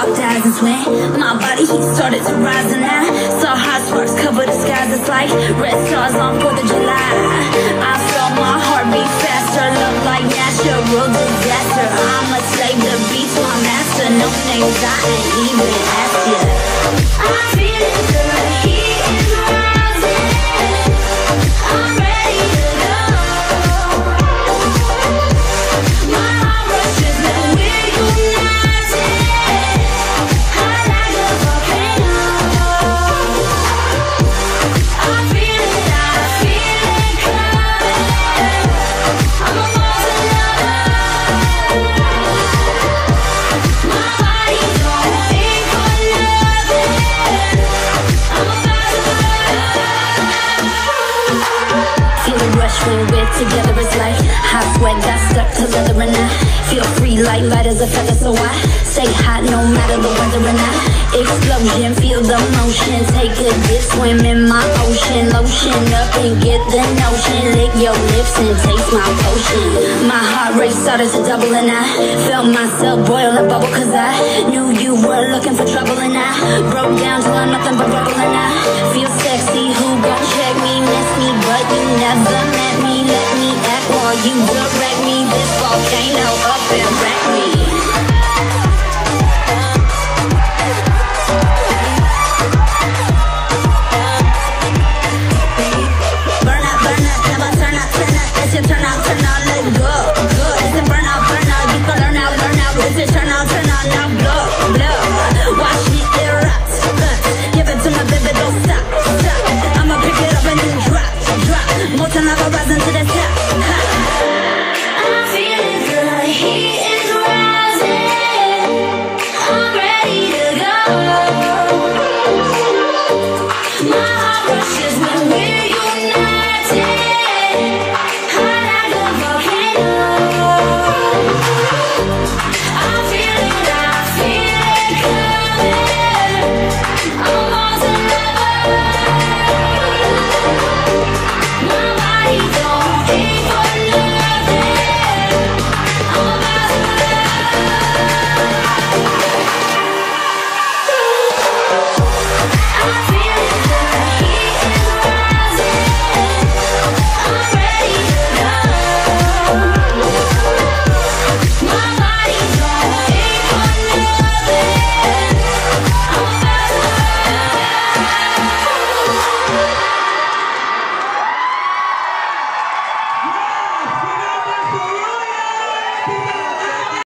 locked eyes and swim. My body heat started to rise and I saw hot sparks cover the skies. It's like red stars on 4th of July. I felt my heart beat faster, love like natural disaster. I'm a slave, the beat's my master. No names, I ain't even asked you. I'm feeling good, the heat is rising. I'm ready to go. My heart rushes when we're united. High like a volcano. I feel it coming. I'm almost in love. My body's going for loving. I'm about to feel the rush when we're together. It's like hot sweat got stuck to leather and I feel free like light as a feather. So I stay hot no matter the weather and I explosion, feel the motion. Take a dip, swim in my ocean. Lotion up and get the notion. Lick your lips and taste my potion. My heart rate started to double and I felt myself boil and bubble. Cause I knew you were looking for trouble and I broke down till I'm nothing but rubble. And I feel sexy, who gon' check me? Miss me, but you never met me. Let me act while you direct me. This volcano up and wreck me.